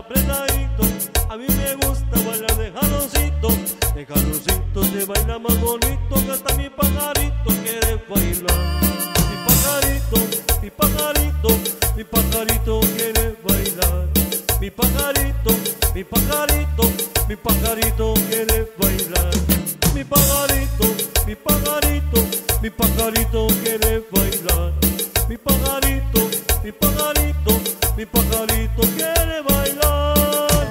apretadito. A mí me gusta bailar de jaloncito. De jaloncito se baila más bonito que hasta mi pajarito quiere bailar. Mi pajarito, mi pajarito, mi pajarito quiere bailar. Mi pajarito, mi pajarito, mi pajarito quiere bailar. Mi pajarito, mi pajarito, mi pajarito quiere bailar. Mi pajarito, mi pajarito, mi pajarito quiere bailar.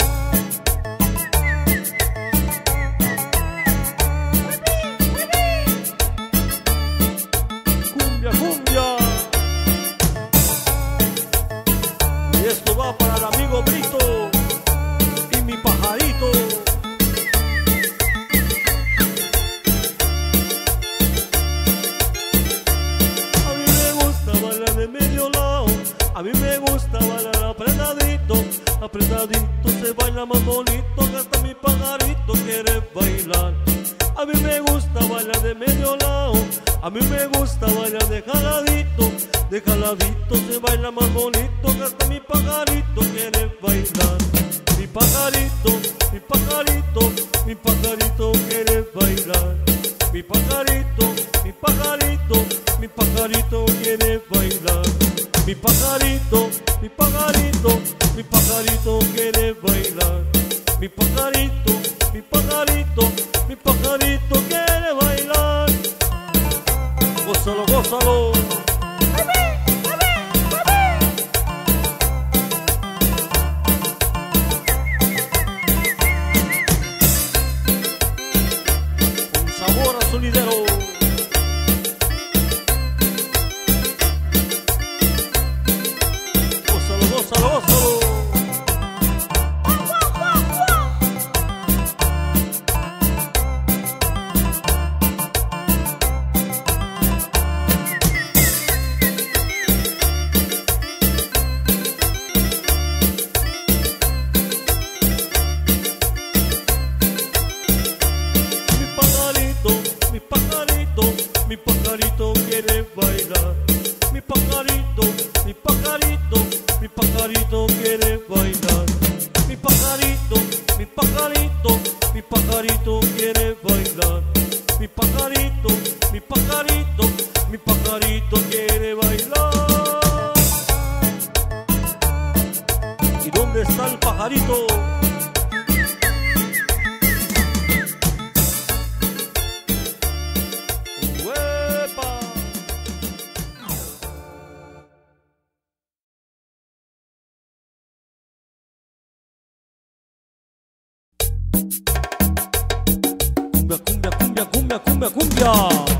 Cumbia, cumbia. Y esto va para el amigo Brito y mi pajarito. A mí me gusta bailar de medio lado. A mí me gusta bailar apretadito. Apretadito se baila más bonito que hasta mi pajarito quiere bailar. A mí me gusta bailar de medio lado. A mí me gusta bailar de jaladito. De jaladito se baila más bonito que hasta mi pajarito quiere bailar. Mi pajarito, mi pajarito, mi pajarito quiere bailar. Mi pajarito, mi pajarito, mi pajarito quiere bailar. Mi pajarito, mi pajarito, mi pajarito quiere bailar. Mi pajarito, mi pajarito, mi pajarito quiere bailar. Gózalo, gózalo. Con sabor a sonidero. Gózalo, gózalo, gózalo. Mi pajarito quiere bailar. Mi pajarito, mi pajarito, mi pajarito quiere bailar. Mi pajarito, mi pajarito, mi pajarito quiere bailar. Mi pajarito, mi pajarito, mi pajarito quiere bailar. ¿Y dónde está el pajarito? Cumbia, cumbia, cumbia, cumbia, cumbia.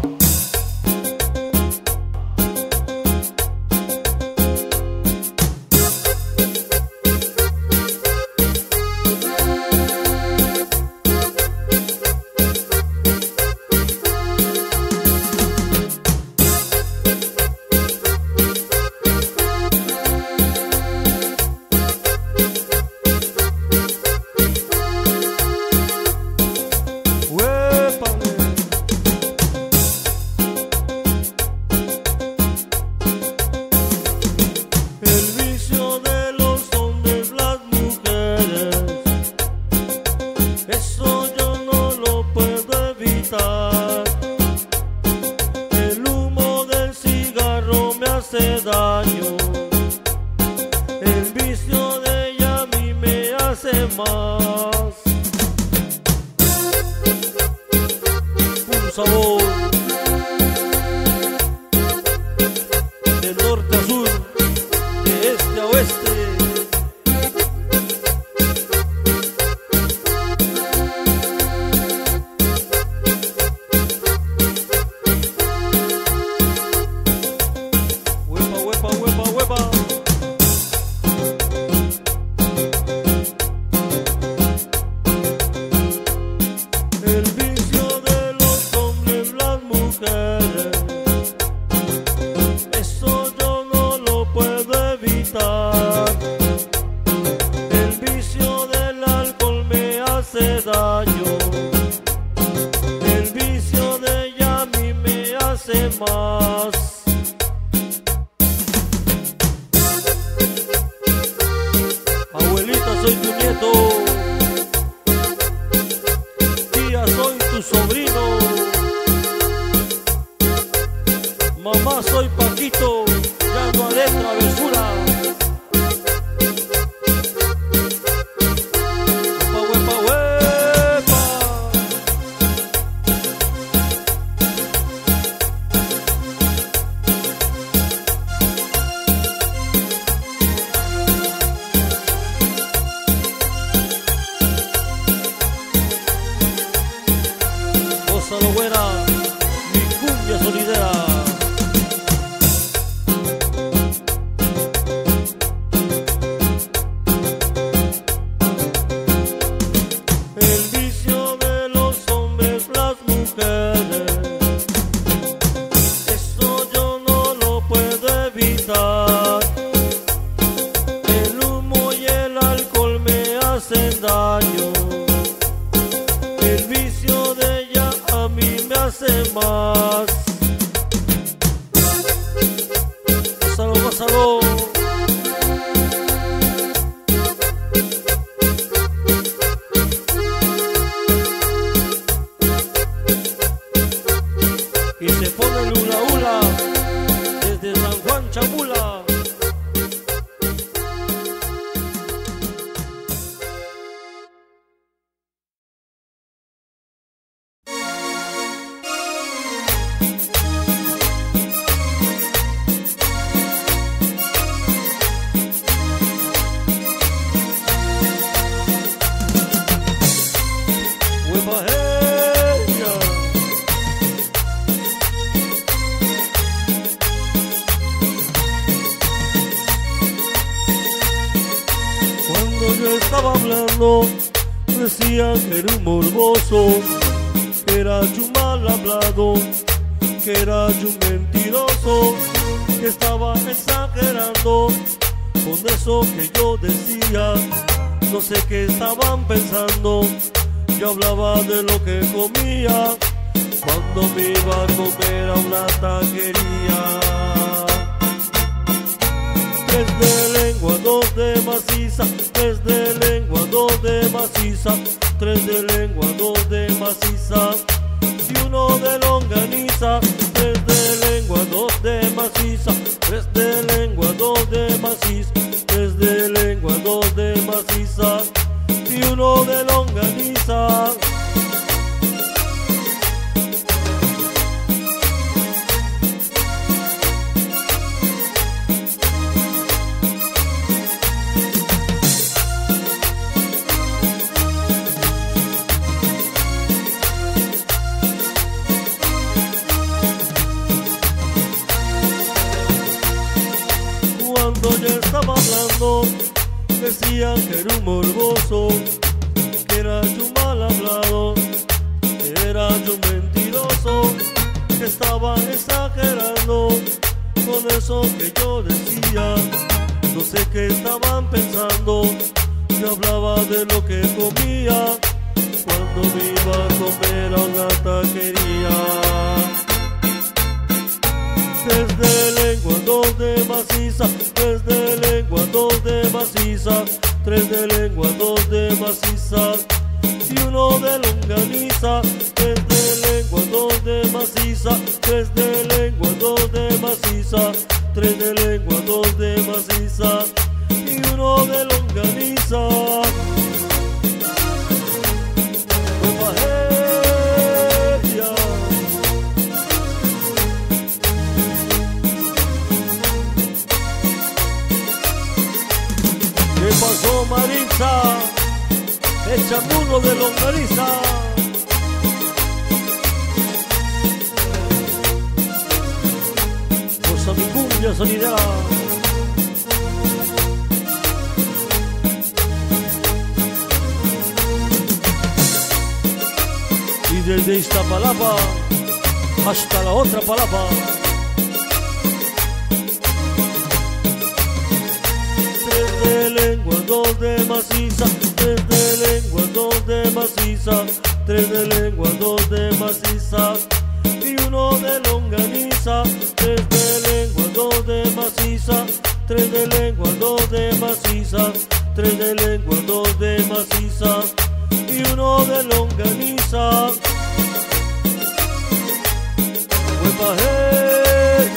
El humo del cigarro me hace daño. El vicio de ella a mí me hace más. Puro sabor. De norte a sur, de este a oeste. El vicio de los hombres Cuando yo estaba hablando, decían que era un morboso, que era yo un mal hablado, que era yo un mentiroso, que estaba exagerando con eso que yo decía. No sé qué estaban pensando, yo hablaba de lo que comía cuando me iba a comer a una taquería. 3 de lengua, 2 de maciza, 3 de lengua, 2 de maciza, 3 de lengua, 2 de maciza y 1 de longaniza. 3 de lengua, 2 de maciza, 3 de lengua, 2 de maciza, 3 de lengua, 2 de maciza y 1 de longaniza. Cuando yo estaba hablando, decían que era un morboso, que era yo un mal hablado, que era yo un mentiroso, que estaba exagerando con eso que yo decía. No sé qué estaban pensando, yo hablaba de lo que comía cuando me iba a comer a una taquería. 3 de lengua, 2 de maciza, 3 de lengua, 2 de maciza, 3 de lengua, 2 de maciza y 1 de longaniza. 3 de lengua, 2 de maciza, 3 de lengua, 2 de maciza, 3 de lengua, 2 de maciza y 1 de longaniza. ¿Qué pasó, Maritza? Échame uno de longaniza. Cosa mi cumbia sonidad. Y desde Iztapalapa hasta la otra palapa. 3 de lengua, 2 de maciza, 3 de lengua, 2 de maciza, 3 de lengua, 2 de maciza y 1 de longaniza. 3 de lengua, 2 de maciza, 3 de lengua, 2 de maciza, 3 de lengua, 2 de maciza y 1 de longaniza. Huepa, hey.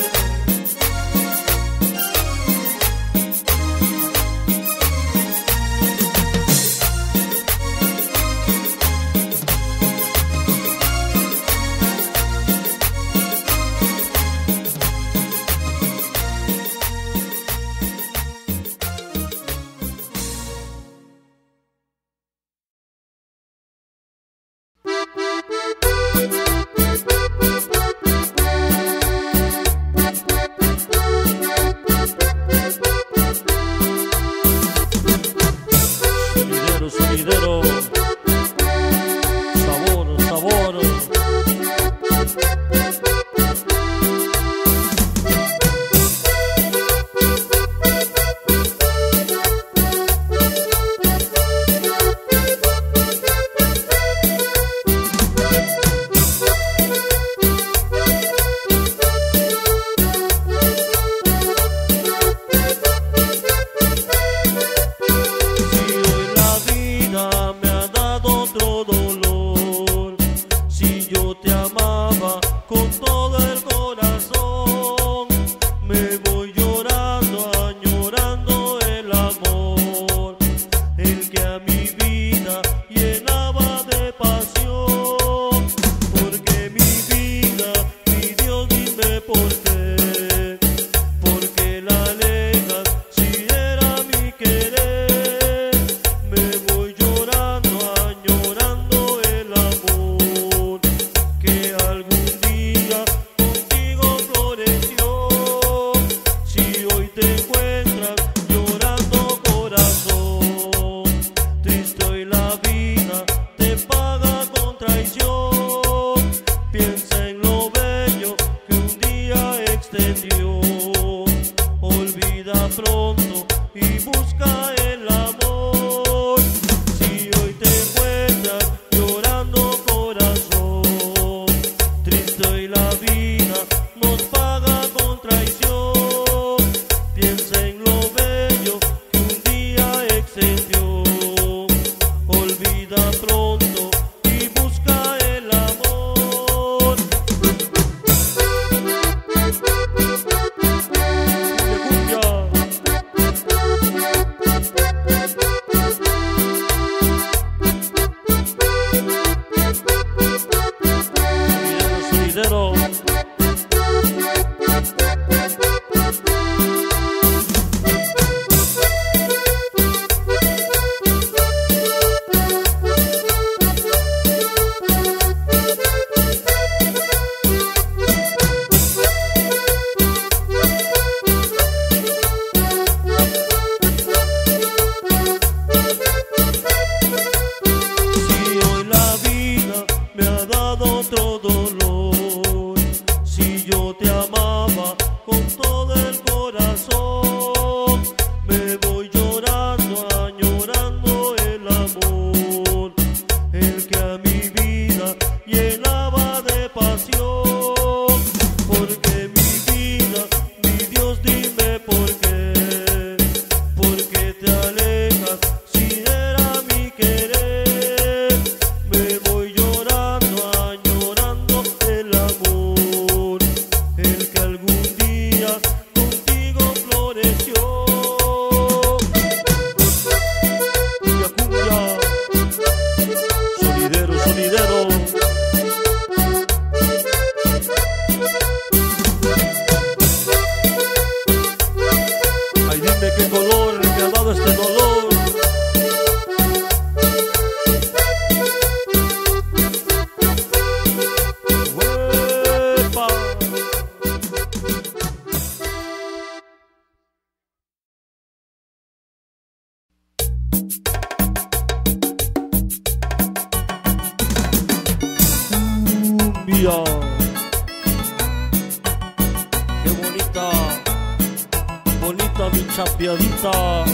Chapeadita.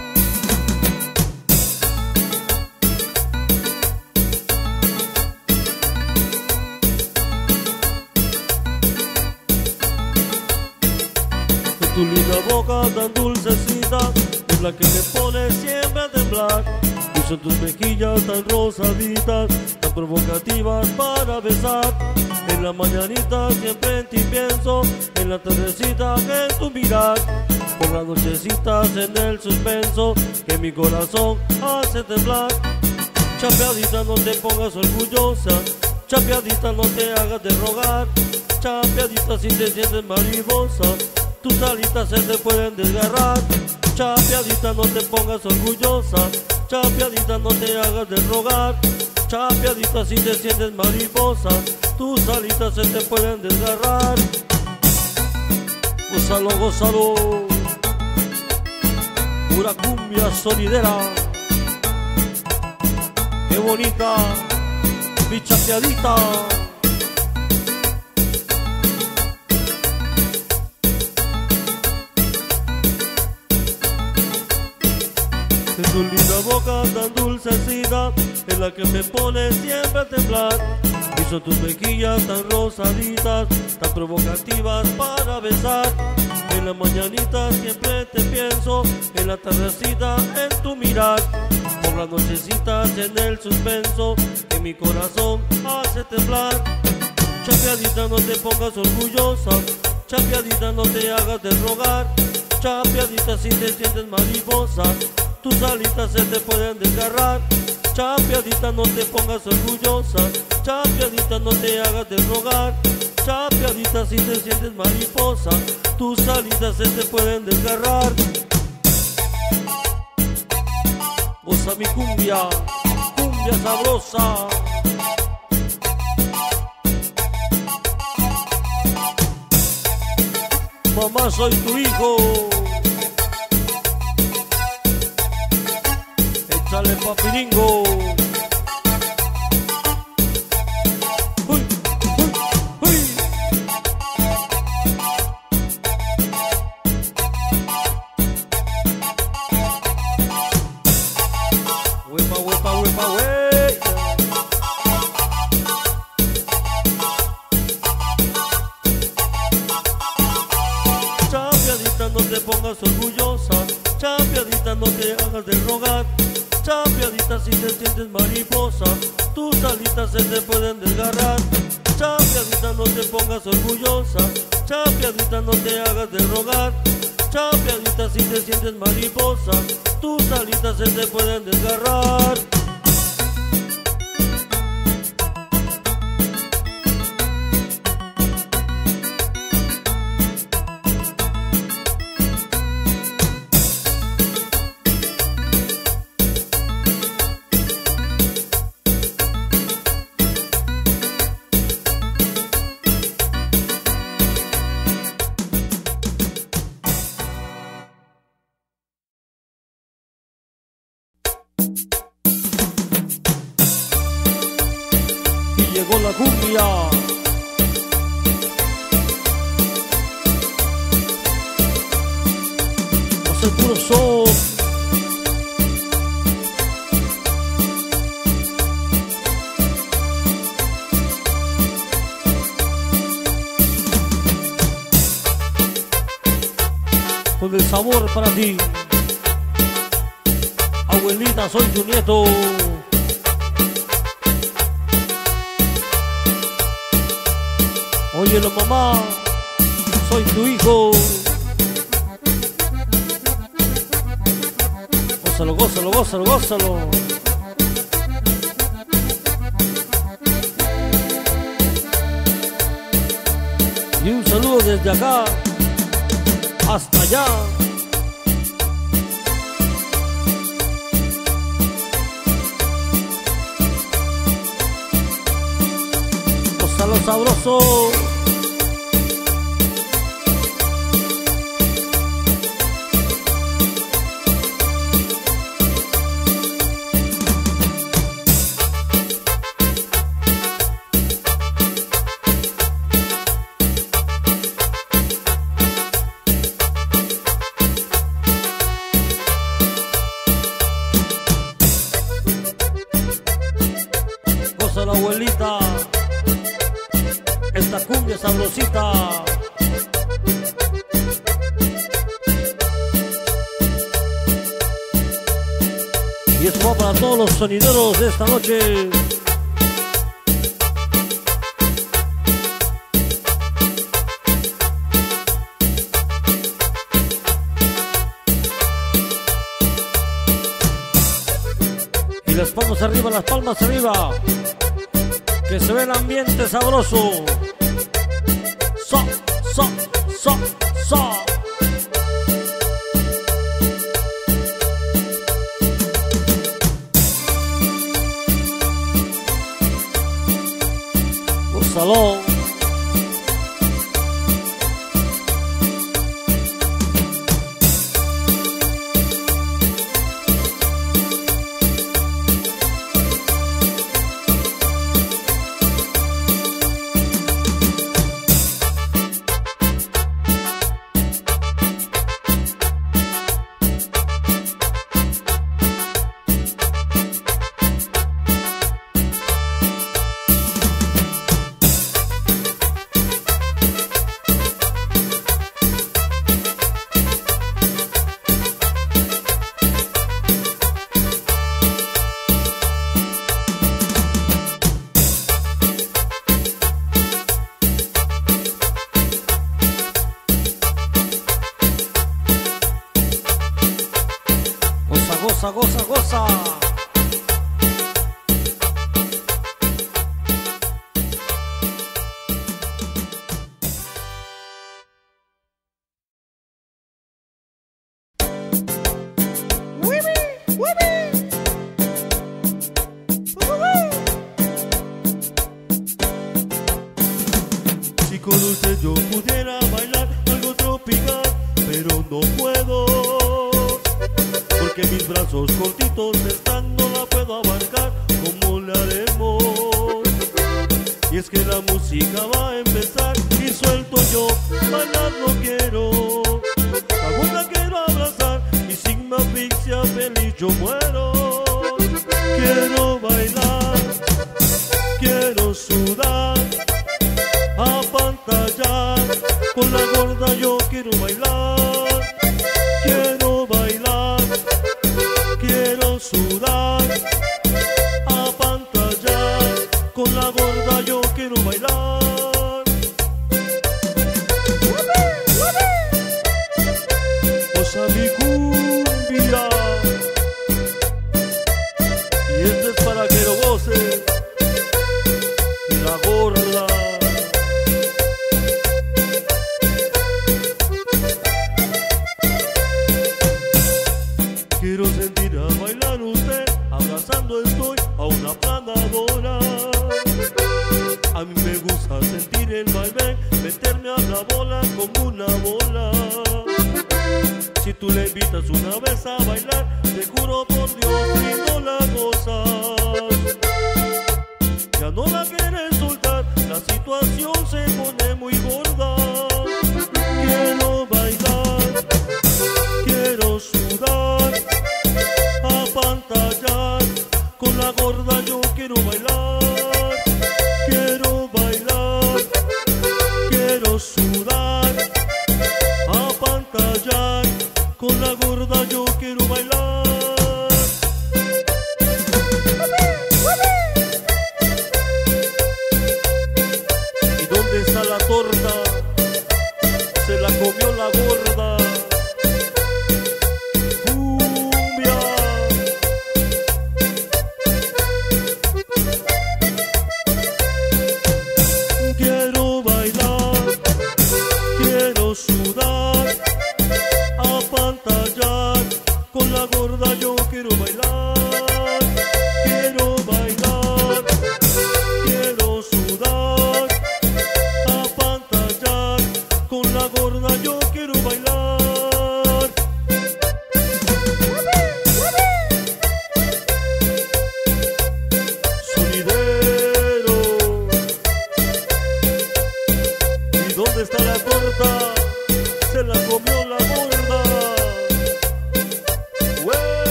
Tu linda boca tan dulcecita es la que me pone siempre a temblar. Y son tus mejillas tan rosaditas, tan provocativas para besar. En la mañanita siempre en ti pienso, en la tardecita en tu mirar. Por las nochecitas en el suspenso que mi corazón hace temblar. Chapeadita, no te pongas orgullosa, chapeadita, no te hagas de rogar. Chapeadita, si te sientes mariposa, tus alitas se te pueden desgarrar. Chapeadita, no te pongas orgullosa, chapeadita, no te hagas de rogar. Chapeadita, si te sientes mariposa, tus alitas se te pueden desgarrar. Gózalo, gózalo, pura cumbia sonidera. Qué bonita, mi chapeadita. Es tu linda boca tan dulcecita, es la que me pone siempre a temblar. Y son tus mejillas tan rosaditas, tan provocativas para besar. En la mañanita siempre te pienso, en la tardecita en tu mirar. Por las nochecitas en el suspenso que mi corazón hace temblar. Chapeadita, no te pongas orgullosa, chapeadita, no te hagas de rogar. Chapeadita, si te sientes mariposa, tus alitas se te pueden desgarrar. Chapeadita, no te pongas orgullosa, chapeadita, no te hagas de rogar. Chapeadita, si te sientes mariposa, tus alitas se te pueden desgarrar. Goza mi cumbia, cumbia sabrosa. Mamá, soy tu hijo. Échale papiringo. Uy, uy, uy. Huepa, huepa, huepa, huepa. Chapeadita, no te pongas orgullosa, chapeadita, no te hagas de rogar. Chapeadita, si te sientes mariposa, tus alitas se te pueden desgarrar. Chapeadita, no te pongas orgullosa, chapeadita, no te hagas de rogar. Chapeadita, si te sientes mariposa, tus alitas se te pueden desgarrar. Llegó la cumbia. Hace puro son. Con el sabor para ti. Abuelita, soy tu nieto. Óyelo, mamá, soy tu hijo. Gózalo, gózalo, gózalo, gózalo. Y un saludo desde acá hasta allá. Gózalo sabroso. la abuelita, esta cumbia sabrosita. Y esto va para todos los sonideros de esta noche. Y las palmas arriba, las palmas arriba. Que se ve el ambiente sabroso. So, so, so, so. Salón. Goza, goza, goza. Si con usted yo pudiera bailar algo tropical, pero no puedo, porque mis brazos cortitos están, no la puedo abarcar. ¿Cómo le haremos? Y es que la música va a empezar y suelto yo, bailar no quiero. Aún la quiero abrazar y sin me asfixia feliz yo muero. Quiero bailar, quiero sudar, apantallar, con la gorda yo quiero bailar. Quiero bailar, quiero sudar, apantallar, con la gorda yo quiero bailar. Goza mi cumbia, y esto es para que lo goce la gorda. Quiero sentir a bailar usted, abrazando estoy a una planadora. A mí me gusta sentir el vaivén, meterme a la bola como una bola. Si tú le invitas una vez a bailar, te juro por Dios que no la gozas. Ya no la quieres soltar, la situación se pone muy gorda. Quiero bailar, quiero sudar, apantallar, con la gorda yo quiero bailar. Quiero bailar, quiero sudar, apantallar, con la gorda yo quiero bailar. ¿Y dónde está la torta? Se la comió la gorda. Cumbia.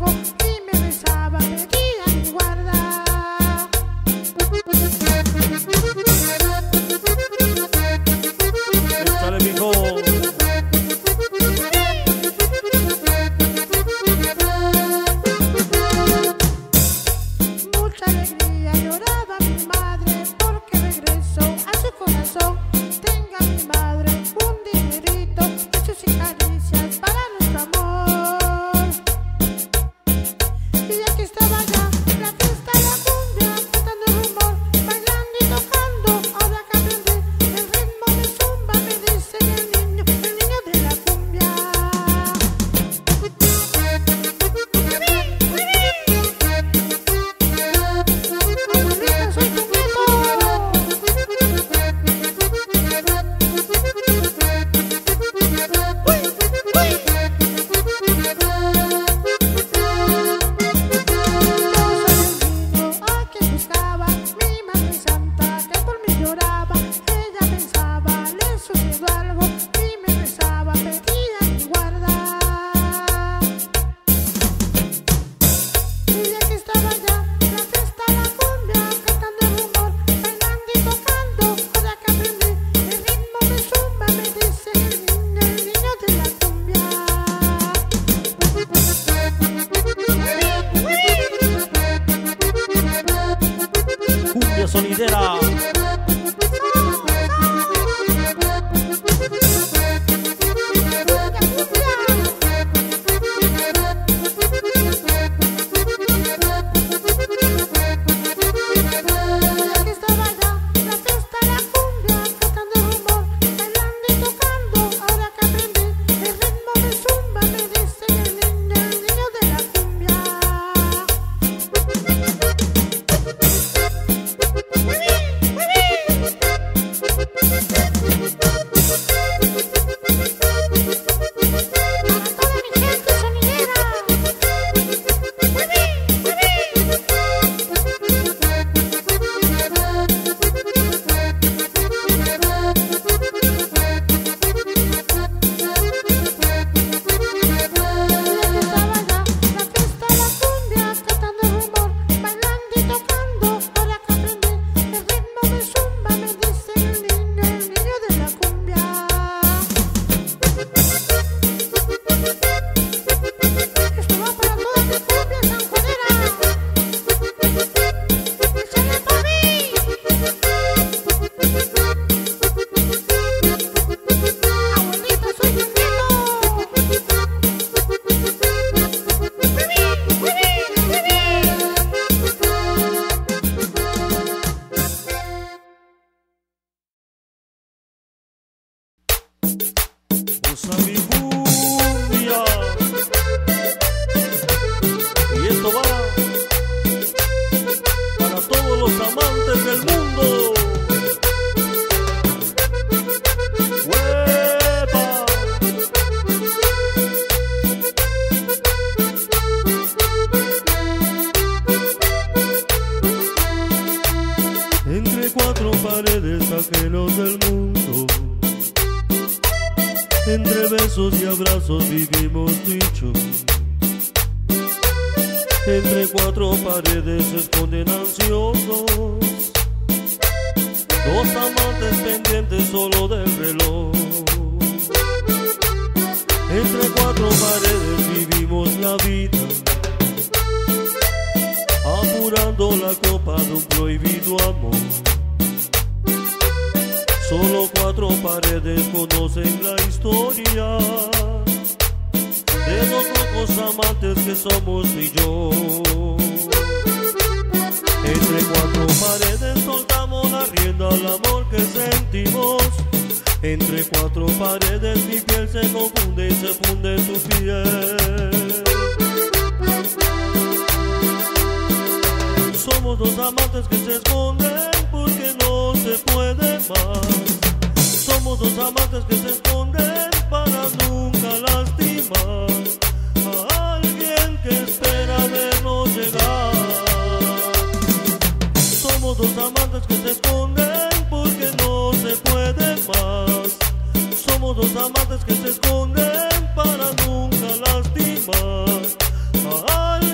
y me besaba, pedía mi guarda. Échale, mijo. Mucha alegría lloraba mi madre porque regresó a su corazón. Tenga mi madre un dinerito, besos y caricias para nuestro amor. Y ya que estaba ya la fiesta, la cumbia, cantando el rumor, bailando y tocando. Ahora que aprendí el ritmo de zumba, me dicen el niño de la cumbia. Abuelita, soy tu nieto. A quien buscaba, mi madre santa, que por mí lloraba. Ella pensaba, le sucedió algo y me rezaba, pedía mi guarda. Y ya que estaba ya la fiesta, la cumbia, cantando el rumor, bailando y tocando. Ahora que aprendí el ritmo de zumba, me dice el niño de la cumbia. Cumbia sonidera. Ya que estaba ya la fiesta, la cumbia, cantando el rumor, bailando y tocando. Ahora que aprendí el ritmo de zumba, me dice el niño de la cumbia. Para toda mi gente sonidera. Ya que estaba ya la fiesta, la cumbia, cantando el rumor, bailando y tocando. Ahora que aprendí el ritmo de zumba, me dice el niño de la cumbia. Esto va para toda mi cumbia sanjuanera. ¡Échale pa' mí! Abuelita, soy tu nieto. Usa mi cumbia. Y esto va para todos los amantes del mundo. ¡Huepa! Entre cuatro paredes ajenos del mundo, entre besos y abrazos vivimos tú y yo. Entre cuatro paredes se esconden ansiosos, dos amantes pendientes solo del reloj. Entre cuatro paredes vivimos la vida, apurando la copa de un prohibido amor. Solo cuatro paredes conocen la historia de dos locos amantes que somos tú y yo. Entre cuatro paredes soltamos la rienda al amor que sentimos. Entre cuatro paredes mi piel se confunde y se funde en tu piel. Somos dos amantes que se esconden porque no se puede más. Somos dos amantes que se esconden para nunca lastimar a alguien que espera vernos llegar. Somos dos amantes que se esconden porque no se puede más. Somos dos amantes que se esconden para nunca lastimar a alguien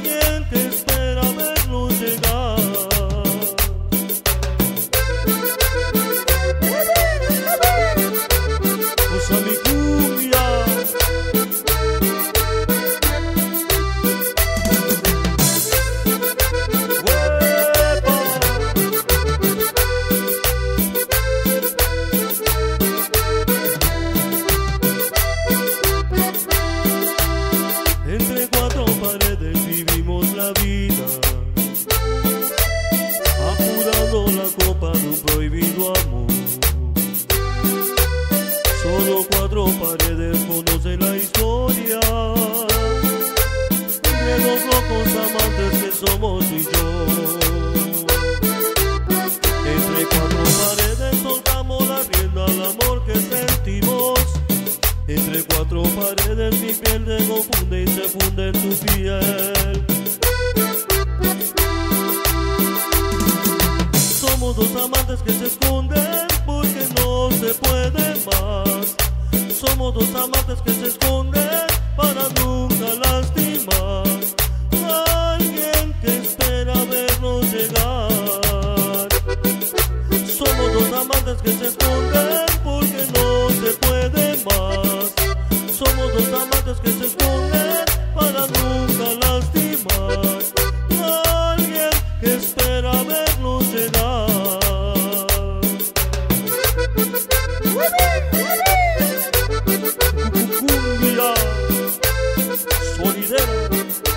amantes que somos tú y yo. Entre cuatro paredes soltamos la rienda al amor que sentimos. Entre cuatro paredes mi piel se confunde y se funde en tu piel. Somos dos amantes que se esconden porque no se puede más. Somos dos amantes que se esconden para nunca lastimar. Alguien que espera vernos llegar. Somos dos amantes que se esconden porque no se puede más. Somos dos amantes que se esconden para nunca lastimar. Alguien que espera vernos llegar. Cumbia sonidera.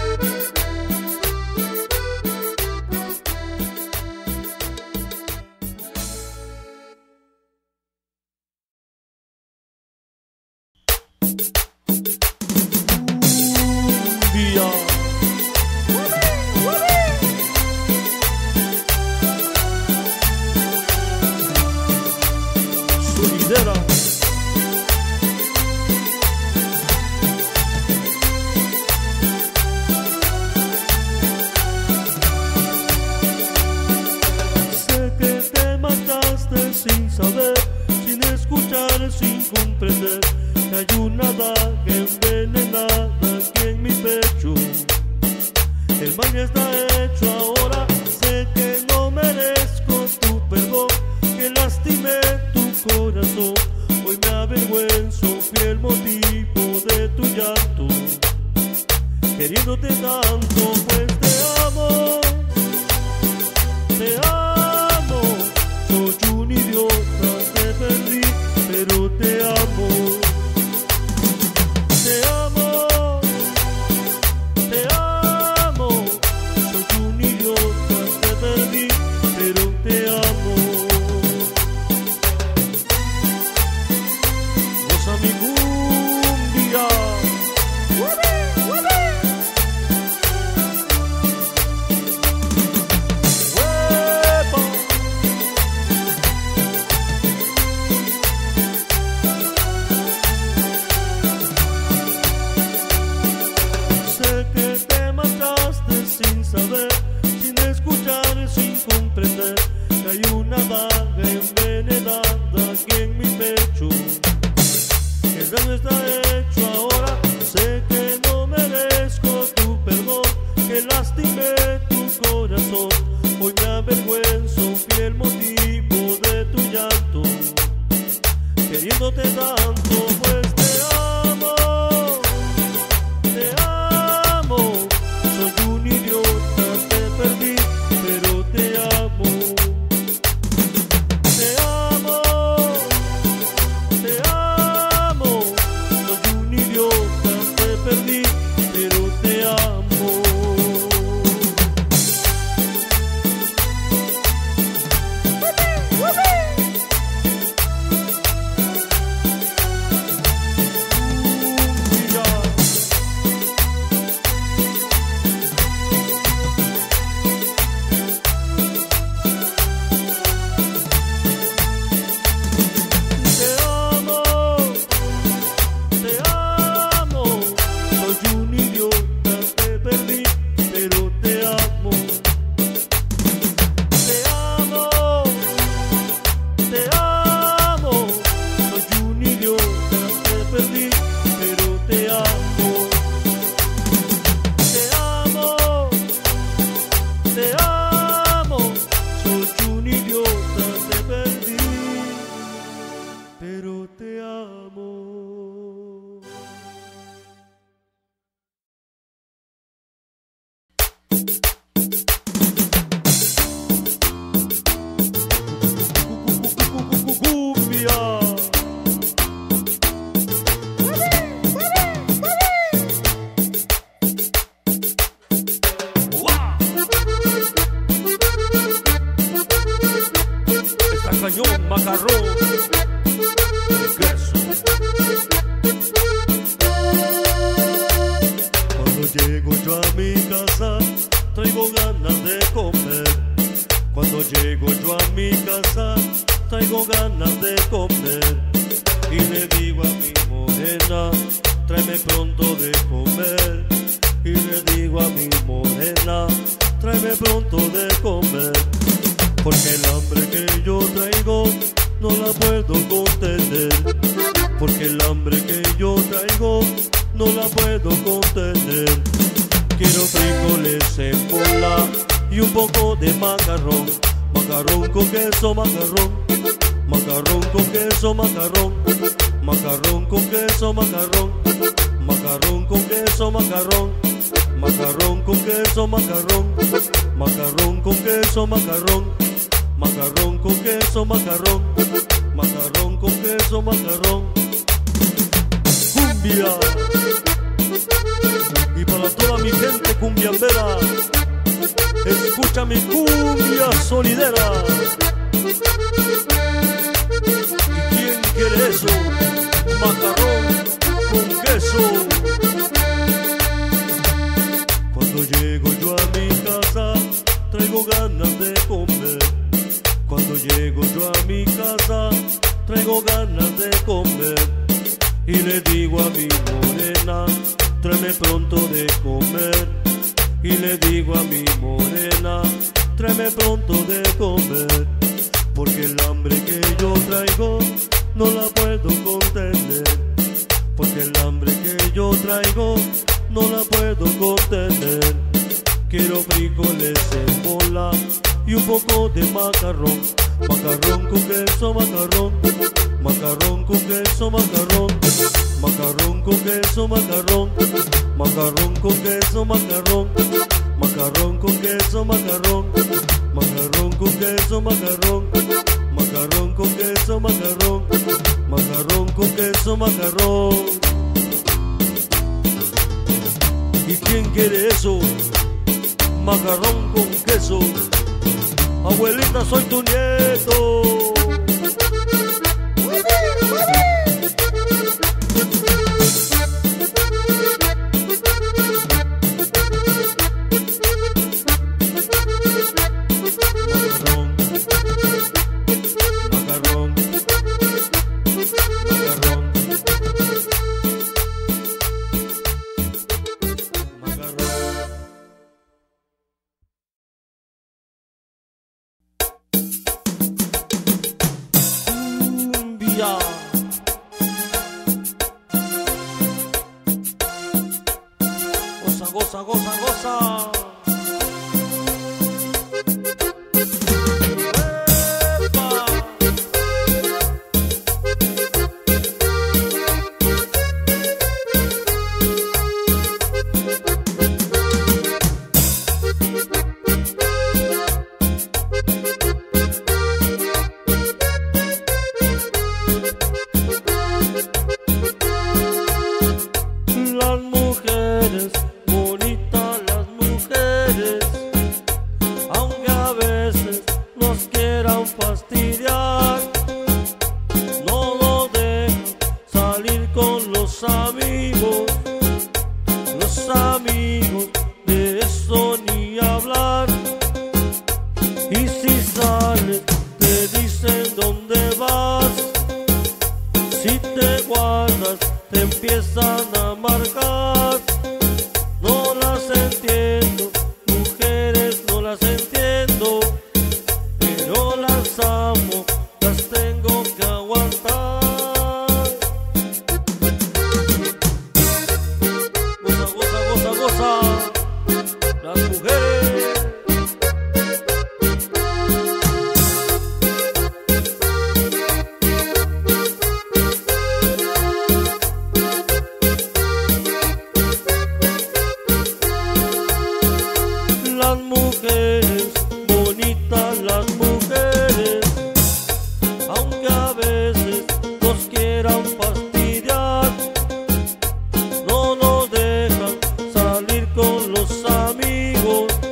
Sé que te marchaste sin saber, sin escuchar, sin comprender que hay una daga envenenada aquí en mi pecho. El mal ya está hecho ahora, sé que no merezco tu perdón, que lastimé tu corazón. Hoy me avergüenzo, fui el motivo de tu llanto, queriéndote tanto, pues te amo, te amo. Soy un idiota, te perdí, pero te amo, te amo, te amo. Soy un idiota, te perdí, pero te amo. Goza mi cumbia. ¡Huepa! Sé que te marchaste sin saber, sin escuchar, sin comprender que hay una daga envenenada aquí en mi pecho. El daño está hecho ahora, sé que no merezco tu perdón, que lastimé tu corazón. Hoy me avergüenzo, fui el motivo de tu llanto, queriéndote tanto, pues te amo, te amo. Soy un idiota, te perdí, pero te amo, te amo, te amo. Soy un idiota, te perdí, pero te amo. cañón, macarrón, queso. Cuando llego yo yo a mi casa, traigo ganas de comer. Cuando llego yo a mi casa, traigo ganas de comer. Y le digo a mi morena, tráeme pronto de comer. Y le digo a mi morena, tráeme pronto de comer. Porque el hambre que yo traigo no la puedo contener. Porque el hambre que yo traigo no la puedo contener. Quiero frijoles en bola y un poco de macarrón. Macarrón con queso, macarrón. Macarrón con queso, macarrón. Macarrón con queso, macarrón. Macarrón con queso, macarrón. Macarrón con queso, macarrón. Macarrón con queso, macarrón. Macarrón con queso, macarrón. Macarrón con queso, macarrón. Cumbia. Y para toda mi gente cumbiambera, escucha mi cumbia sonidera. ¿Y quién quiere eso? Macarrón con queso. Cuando llego yo a mi casa, traigo ganas de comer. Cuando llego yo a mi casa, traigo ganas de comer. Y le digo a mi morena, tráeme pronto de comer. Y le digo a mi morena, tráeme pronto de comer. Porque el hambre que yo traigo no la puedo contener. Porque el hambre que yo traigo no la puedo contener. Quiero frijoles en bola y un poco de macarrón. Macarrón con queso, macarrón. Macarrón con queso, macarrón. Macarrón con queso, macarrón. Macarrón con queso, macarrón. Macarrón con queso, macarrón. Macarrón con queso, macarrón. Macarrón con queso, macarrón. Macarrón con queso, macarrón. ¿Y quién quiere eso? Macarrón con queso. Abuelita, soy tu nieto. Goza, goza, goza. Las mujeres, bonitas las mujeres, aunque a veces nos quieran fastidiar, no lo dejan salir con los amigos de eso ni hablar. Y si sales te dicen dónde vas, si te guardas te empiezan a marcar. No las entiendo, mujeres, no las entiendo, pero las amo, las tengo que aguantar. Goza, goza, goza, goza, las mujeres. Las mujeres, bonitas las mujeres, aunque a veces nos quieran fastidiar, no nos dejan salir con los amigos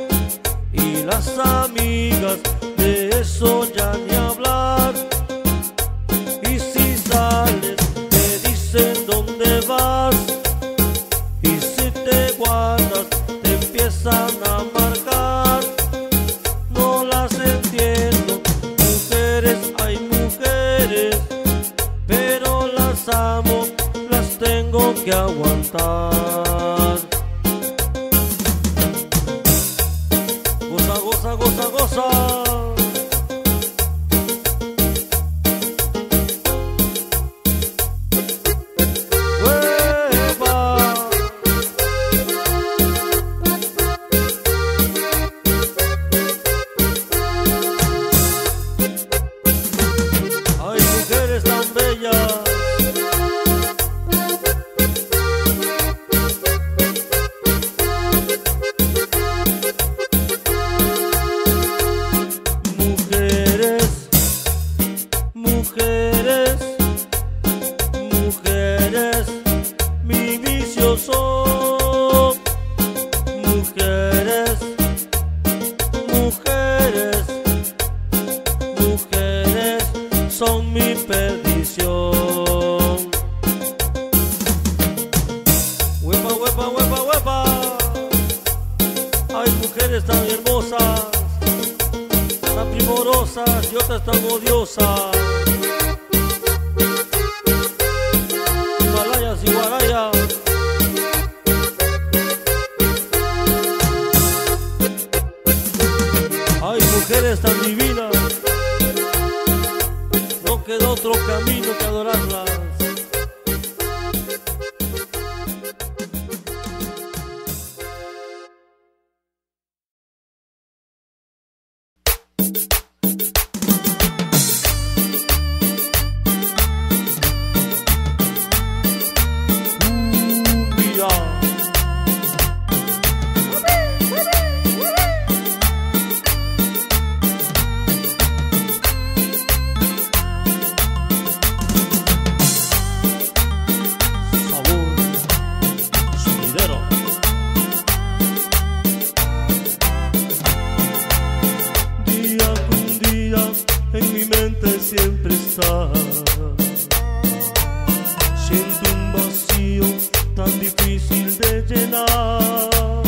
que aguantar. Goza, goza, goza, goza. Son mi perdición. Huepa, huepa, huepa, huepa. Hay mujeres tan hermosas, tan primorosas y otras tan odiosas. Himalayas y guarayas. Hay mujeres tan divinas. No queda otro camino que adorarlas. En mi mente siempre está. Siento un vacío tan difícil de llenar.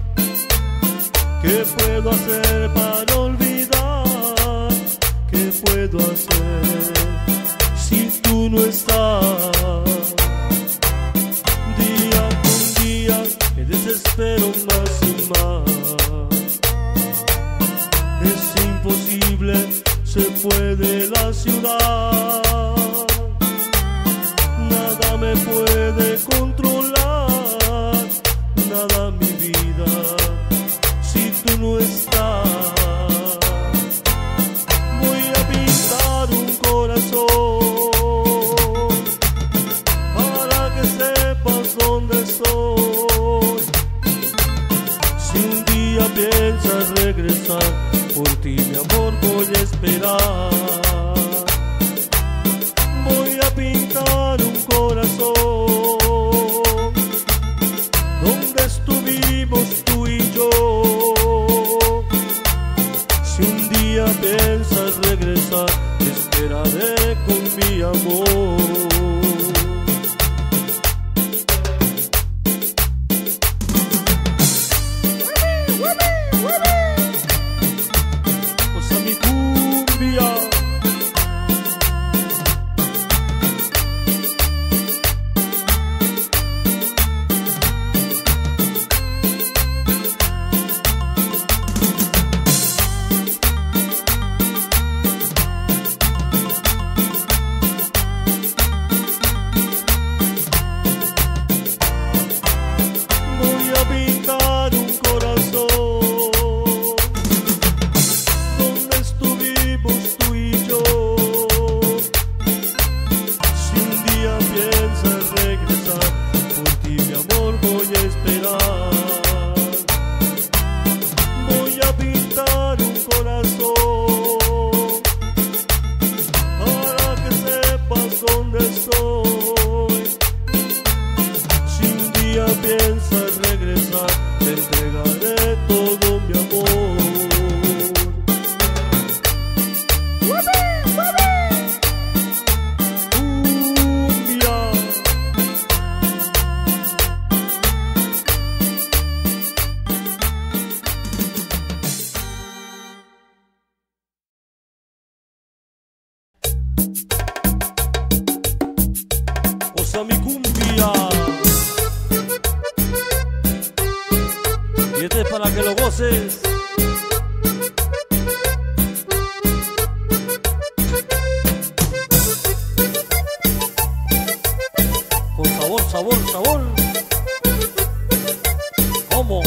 ¿Qué puedo hacer para olvidar? ¿Qué puedo hacer si tú no estás? Día con día me desespero más y más. Es imposible, se fue de la ciudad. Nada me puede controlar, nada mi vida, si tú no estás. Voy a pintar un corazón para que sepas dónde estoy. Si un día piensas regresar, por ti mi amor voy a esperar. Voy a pintar un corazón donde estuvimos tú y yo. Si un día piensas regresar, te esperaré con mi amor. voces. Con sabor, sabor, sabor. ¿Cómo?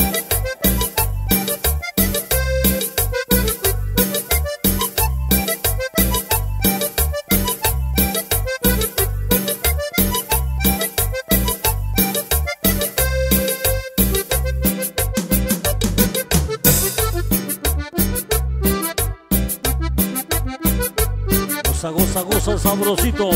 Goza, goza, goza, sabrosito.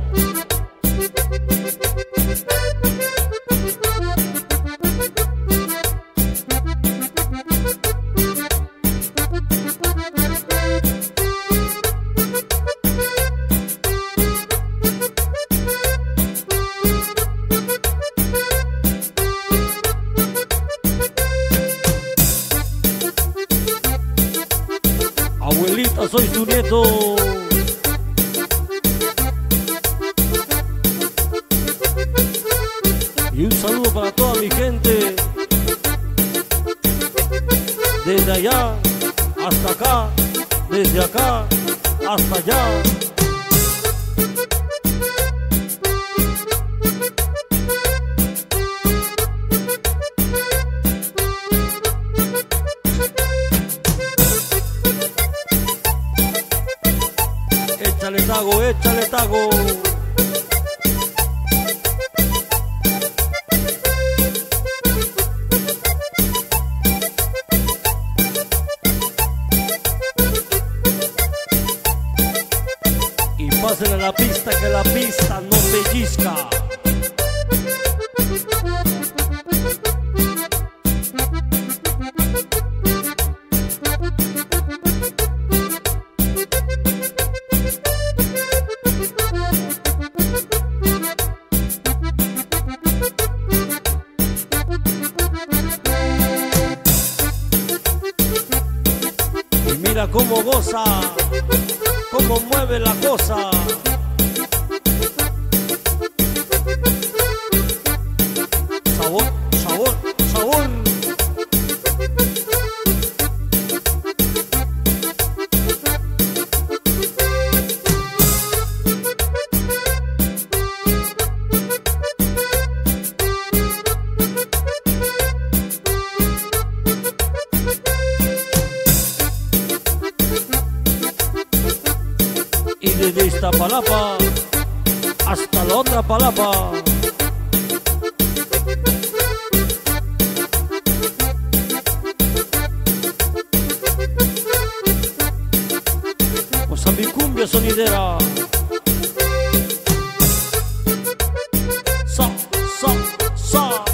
Abuelita, soy tu nieto. Y un saludo para toda mi gente, desde allá hasta acá, desde acá hasta allá. Échale tago, échale tago. Y pásenle la pista, que la pista no pellizca. Y mira cómo goza, cómo mueve la cosa. Sabor, sabor, sabor. Y desde Iztapalapa hasta la otra palapa. Pues a mi cumbia sonidera. Sa, sa, sa.